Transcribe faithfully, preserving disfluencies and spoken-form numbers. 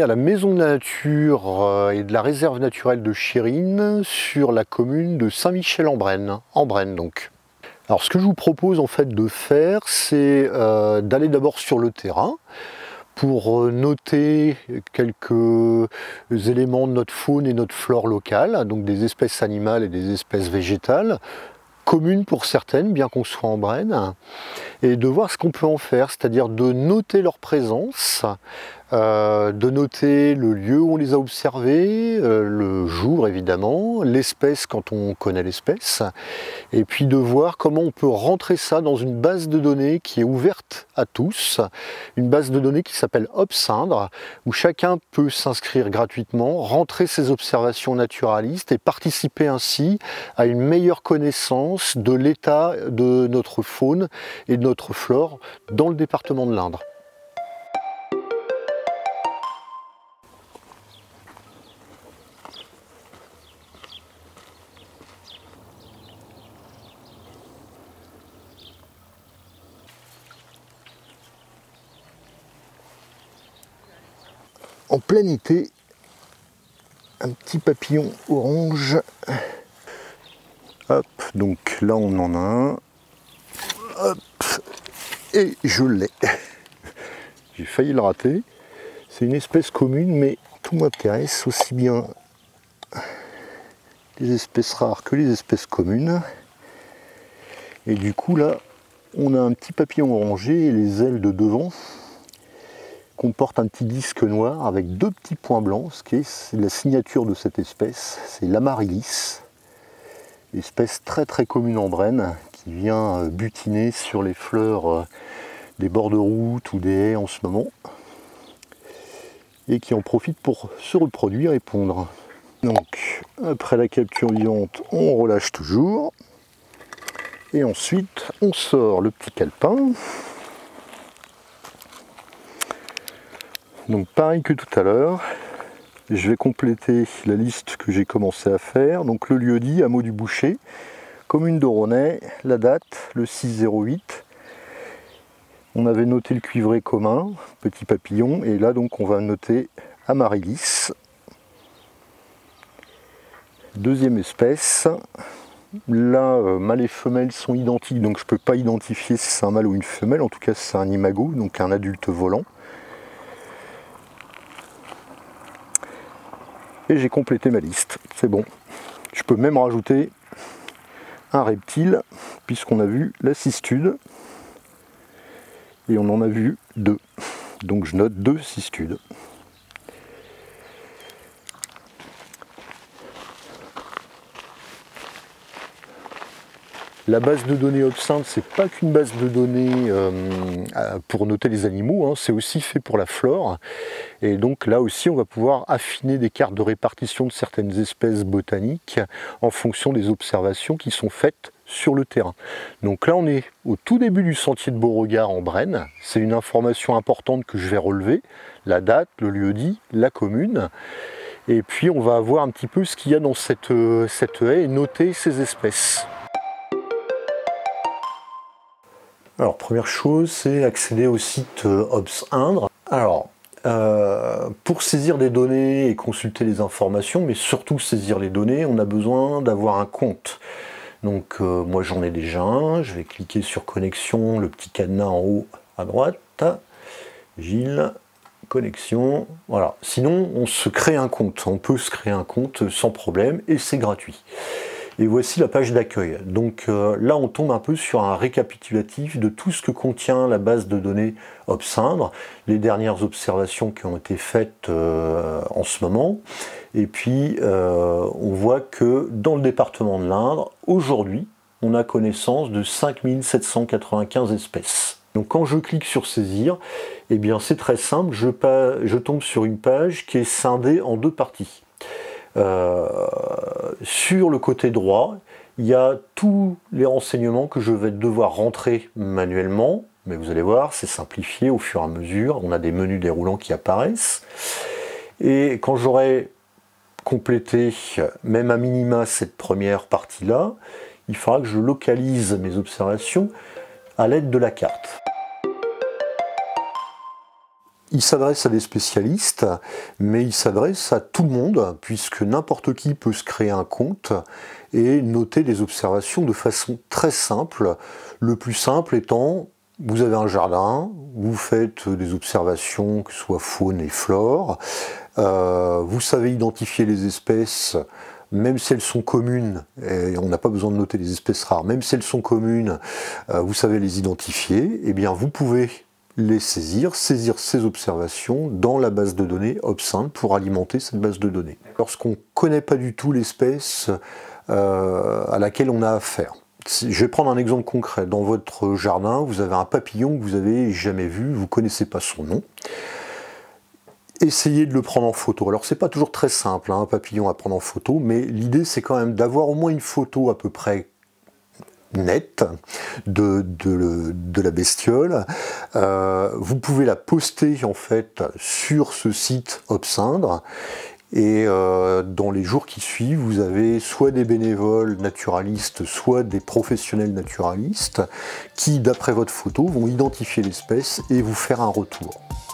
la Maison de la Nature et de la Réserve naturelle de Chérines sur la commune de Saint-Michel-en-Brenne, en Brenne donc. Alors ce que je vous propose en fait de faire, c'est euh, d'aller d'abord sur le terrain pour noter quelques éléments de notre faune et notre flore locale, donc des espèces animales et des espèces végétales, communes pour certaines, bien qu'on soit en Brenne, et de voir ce qu'on peut en faire, c'est-à-dire de noter leur présence, euh, de noter le lieu où on les a observés, euh, le jour évidemment, l'espèce quand on connaît l'espèce, et puis de voir comment on peut rentrer ça dans une base de données qui est ouverte à tous, une base de données qui s'appelle Obsindre, où chacun peut s'inscrire gratuitement, rentrer ses observations naturalistes et participer ainsi à une meilleure connaissance de l'état de notre faune et de notre flore dans le département de l'Indre. En plein été, un petit papillon orange. Hop, donc là on en a un. Hop, et je l'ai. J'ai failli le rater. C'est une espèce commune, mais tout m'intéresse, aussi bien les espèces rares que les espèces communes. Et du coup là, on a un petit papillon orangé et les ailes de devant comportent un petit disque noir avec deux petits points blancs, ce qui est la signature de cette espèce, c'est l'amaryllis, espèce très très commune en Brenne, qui vient butiner sur les fleurs des bords de route ou des haies en ce moment, et qui en profite pour se reproduire et pondre. Donc après la capture vivante, on relâche toujours, et ensuite on sort le petit calepin. Donc pareil que tout à l'heure, je vais compléter la liste que j'ai commencé à faire. Donc le lieu dit, hameau du Boucher, commune de Ronay, la date, le six zéro huit. On avait noté le cuivré commun, petit papillon, et là donc on va noter Amaryllis. Deuxième espèce. Là, euh, mâles et femelles sont identiques, donc je ne peux pas identifier si c'est un mâle ou une femelle. En tout cas, c'est un imago, donc un adulte volant. Et j'ai complété ma liste, c'est bon. Je peux même rajouter un reptile, puisqu'on a vu la cistude, et on en a vu deux. Donc je note deux cistudes. La base de données Obsindre, c'est pas qu'une base de données euh, pour noter les animaux, hein, c'est aussi fait pour la flore. Et donc là aussi, on va pouvoir affiner des cartes de répartition de certaines espèces botaniques en fonction des observations qui sont faites sur le terrain. Donc là, on est au tout début du sentier de Beauregard en Brenne. C'est une information importante que je vais relever, la date, le lieu dit, la commune. Et puis, on va avoir un petit peu ce qu'il y a dans cette, cette haie et noter ces espèces. Alors, première chose, c'est accéder au site Obsindre. Alors, euh, pour saisir des données et consulter les informations, mais surtout saisir les données, on a besoin d'avoir un compte. Donc, euh, moi j'en ai déjà un. Je vais cliquer sur connexion, le petit cadenas en haut à droite. Gilles, connexion. Voilà. Sinon, on se crée un compte. On peut se créer un compte sans problème et c'est gratuit. Et voici la page d'accueil. Donc euh, là, on tombe un peu sur un récapitulatif de tout ce que contient la base de données Obsindre, les dernières observations qui ont été faites euh, en ce moment. Et puis, euh, on voit que dans le département de l'Indre, aujourd'hui, on a connaissance de cinq mille sept cent quatre-vingt-quinze espèces. Donc quand je clique sur saisir, eh bien c'est très simple, je, je tombe sur une page qui est scindée en deux parties. Euh, sur le côté droit, il y a tous les renseignements que je vais devoir rentrer manuellement, mais vous allez voir, c'est simplifié au fur et à mesure, on a des menus déroulants qui apparaissent, et quand j'aurai complété, même à minima, cette première partie-là, il faudra que je localise mes observations à l'aide de la carte. il s'adresse à des spécialistes, mais il s'adresse à tout le monde, puisque n'importe qui peut se créer un compte et noter des observations de façon très simple. Le plus simple étant, vous avez un jardin, vous faites des observations, que ce soit faune et flore, euh, vous savez identifier les espèces, même si elles sont communes, et on n'a pas besoin de noter les espèces rares, même si elles sont communes, euh, vous savez les identifier, et bien vous pouvez les saisir, saisir ces observations dans la base de données OBSIND pour alimenter cette base de données. Lorsqu'on ne connaît pas du tout l'espèce euh, à laquelle on a affaire. Je vais prendre un exemple concret. Dans votre jardin, vous avez un papillon que vous n'avez jamais vu, vous ne connaissez pas son nom. Essayez de le prendre en photo. Alors c'est pas toujours très simple, hein, un papillon à prendre en photo, mais l'idée c'est quand même d'avoir au moins une photo à peu près nette de, de, de la bestiole. Euh, vous pouvez la poster en fait sur ce site OBSIND. Et euh, dans les jours qui suivent, vous avez soit des bénévoles naturalistes, soit des professionnels naturalistes qui, d'après votre photo, vont identifier l'espèce et vous faire un retour.